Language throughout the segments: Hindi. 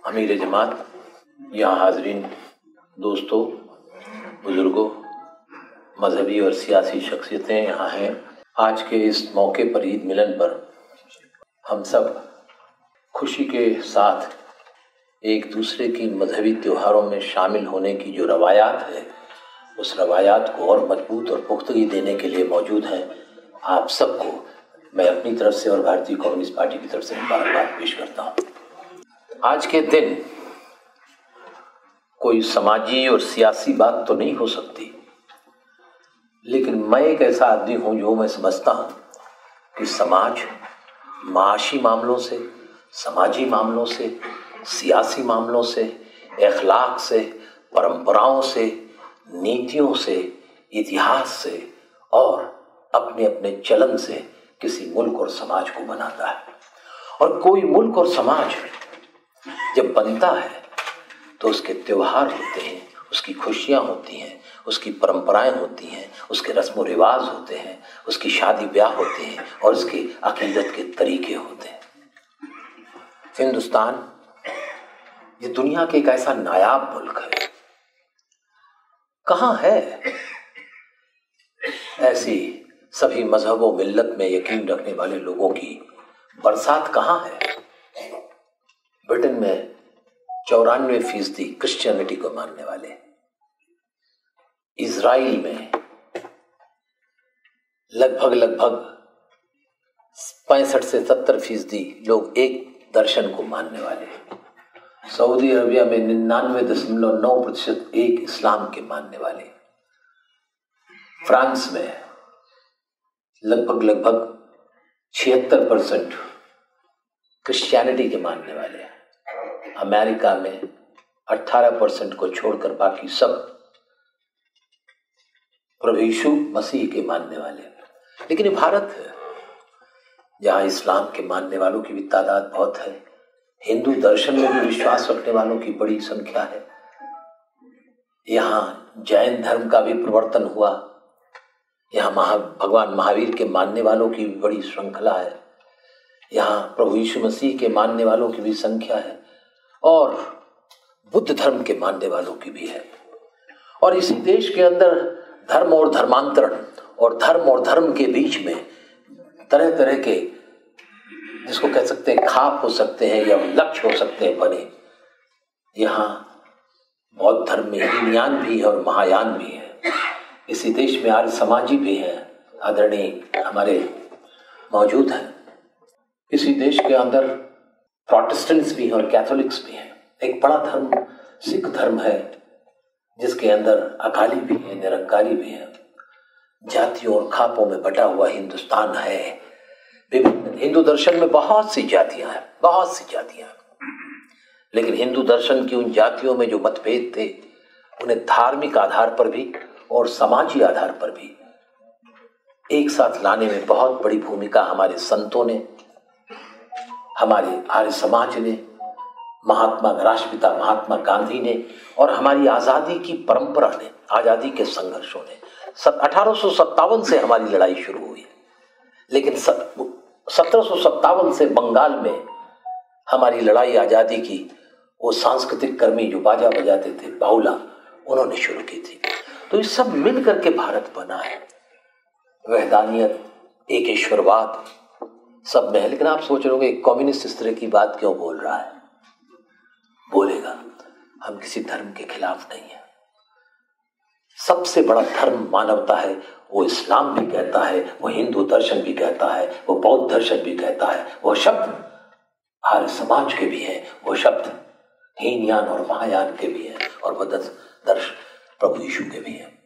अमीर जमात, यहाँ हाजरीन दोस्तों, बुजुर्गों, मजहबी और सियासी शख्सियतें यहाँ हैं। आज के इस मौके पर, ईद मिलन पर, हम सब खुशी के साथ एक दूसरे की मजहबी त्योहारों में शामिल होने की जो रवायात है, उस रवायात को और मजबूत और पुख्तगी देने के लिए मौजूद हैं। आप सबको मैं अपनी तरफ से और भारतीय कम्युनिस्ट पार्टी की तरफ से मुबारकबाद पेश करता हूँ। आज के दिन कोई समाजी और सियासी बात तो नहीं हो सकती, लेकिन मैं एक ऐसा आदमी हूँ जो मैं समझता हूँ कि समाज माशी मामलों से, समाजी मामलों से, सियासी मामलों से, अखलाक से, परंपराओं से, नीतियों से, इतिहास से और अपने अपने चलन से किसी मुल्क और समाज को बनाता है। और कोई मुल्क और समाज जब बनता है तो उसके त्योहार होते हैं, उसकी खुशियाँ होती हैं, उसकी परंपराएं होती हैं, उसके रस्म व रिवाज होते हैं, उसकी शादी ब्याह होते हैं और उसके अकीदत के तरीके होते हैं। हिंदुस्तान ये दुनिया के एक ऐसा नायाब मुल्क है, कहाँ है ऐसी सभी मजहबों मिल्लत में यकीन रखने वाले लोगों की बरसात कहाँ है। ब्रिटेन में 94% क्रिश्चियनिटी को मानने वाले, इजराइल में लगभग 65 से 70% लोग एक दर्शन को मानने वाले, सऊदी अरबिया में 99.9% एक इस्लाम के मानने वाले, फ्रांस में लगभग 76% क्रिश्चियनिटी के मानने वाले, अमेरिका में 18% को छोड़कर बाकी सब प्रभु यीशु मसीह के मानने वाले। लेकिन ये भारत है जहां इस्लाम के मानने वालों की भी तादाद बहुत है, हिंदू दर्शन में भी विश्वास रखने वालों की बड़ी संख्या है, यहाँ जैन धर्म का भी प्रवर्तन हुआ, यहाँ भगवान महावीर के मानने वालों की भी बड़ी श्रृंखला है, यहाँ प्रभु यीशु मसीह के मानने वालों की भी संख्या है और बुद्ध धर्म के मानने वालों की भी है। और इसी देश के अंदर धर्म और धर्मांतरण और धर्म के बीच में तरह तरह के, जिसको कह सकते हैं खाप हो सकते हैं या लक्ष्य हो सकते हैं, बने। यहाँ बौद्ध धर्म में हीनयान भी है और महायान भी है। इसी देश में आर्य समाजी भी है, आदरणीय हमारे मौजूद हैं। इसी देश के अंदर प्रोटेस्टेंट्स भी हैं और कैथोलिक्स भी हैं। एक बड़ा धर्म सिख धर्म है जिसके अंदर अकाली भी है, निरंकारी भी है। जातियों और खापों में बटा हुआ हिंदुस्तान है। विभिन्न हिंदू दर्शन में बहुत सी जातियां हैं, लेकिन हिंदू दर्शन की उन जातियों में जो मतभेद थे, उन्हें धार्मिक आधार पर भी और समाजी आधार पर भी एक साथ लाने में बहुत बड़ी भूमिका हमारे संतों ने, हमारे आर्य समाज ने, राष्ट्रपिता महात्मा गांधी ने और हमारी आजादी की परंपरा ने, आजादी के संघर्षों ने। 1857 से हमारी लड़ाई शुरू हुई, लेकिन 1757 से बंगाल में हमारी लड़ाई आजादी की वो सांस्कृतिक कर्मी जो बाजा बजाते थे, बाउला, उन्होंने शुरू की थी। तो ये सब मिल करके भारत बना है। वहदानियत, एकेश्वरवाद सब में है। लेकिन आप सोच रहे होंगे कम्युनिस्ट इस तरह की बात क्यों बोल रहा है? बोलेगा, हम किसी धर्म के खिलाफ नहीं है। सबसे बड़ा धर्म मानवता है, वो इस्लाम भी कहता है, वो हिंदू दर्शन भी कहता है, वो बौद्ध दर्शन भी कहता है। वो शब्द आर्य समाज के भी हैं, वो शब्द हीनयान और महायान के भी हैं और वो दर्शन प्रभु यीशु के भी हैं।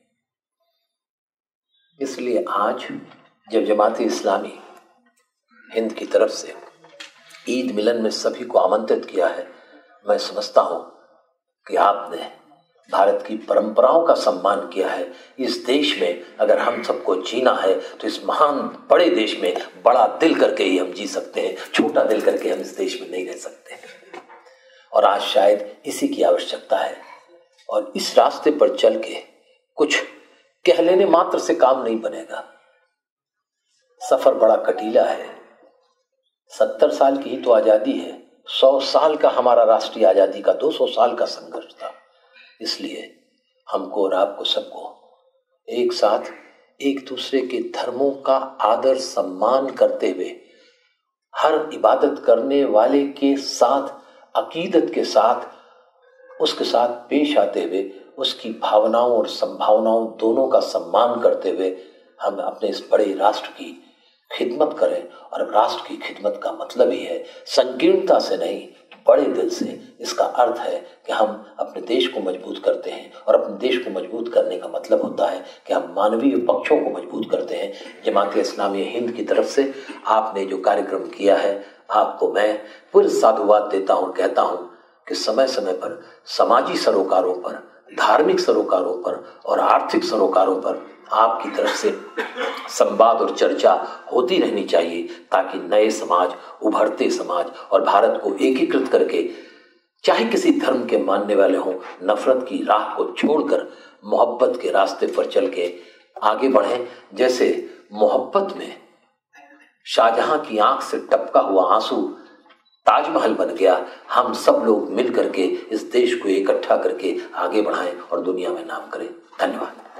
इसलिए आज जब जमाते इस्लामी हिंद की तरफ से ईद मिलन में सभी को आमंत्रित किया है, मैं समझता हूं कि आपने भारत की परंपराओं का सम्मान किया है। इस देश में अगर हम सबको जीना है तो इस महान बड़े देश में बड़ा दिल करके ही हम जी सकते हैं, छोटा दिल करके हम इस देश में नहीं रह सकते। और आज शायद इसी की आवश्यकता है। और इस रास्ते पर चल के कुछ कह लेने मात्र से काम नहीं बनेगा। सफर बड़ा कटीला है। 70 साल की ही तो आजादी है, 100 साल का हमारा राष्ट्रीय आजादी का 200 साल का संघर्ष था। इसलिए हमको और आपको सबको एक साथ एक दूसरे के धर्मों का आदर सम्मान करते हुए, हर इबादत करने वाले के साथ, अकीदत के साथ, उसके साथ पेश आते हुए, उसकी भावनाओं और संभावनाओं दोनों का सम्मान करते हुए हम अपने इस बड़े राष्ट्र की खिदमत करें। और राष्ट्र की खिदमत का मतलब ही है संकीर्णता से नहीं, बड़े दिल से। इसका अर्थ है कि हम अपने देश को मजबूत करते हैं, और अपने देश को मजबूत करने का मतलब होता है कि हम मानवीय पक्षों को मजबूत करते हैं। जमात इस्लामी हिंद की तरफ से आपने जो कार्यक्रम किया है, आपको मैं पूरी साधुवाद देता हूँ। कहता हूँ कि समय समय पर समाजी सरोकारों पर, धार्मिक सरोकारों पर और आर्थिक सरोकारों पर आपकी तरफ से संवाद और चर्चा होती रहनी चाहिए, ताकि नए समाज, उभरते समाज और भारत को एकीकृत करके, चाहे किसी धर्म के मानने वाले हों, नफरत की राह को छोड़कर मोहब्बत के रास्ते पर चल के आगे बढ़ें। जैसे मोहब्बत में शाहजहां की आंख से टपका हुआ आंसू ताजमहल बन गया, हम सब लोग मिल करके इस देश को इकट्ठा करके आगे बढ़ाएं और दुनिया में नाम करें। धन्यवाद।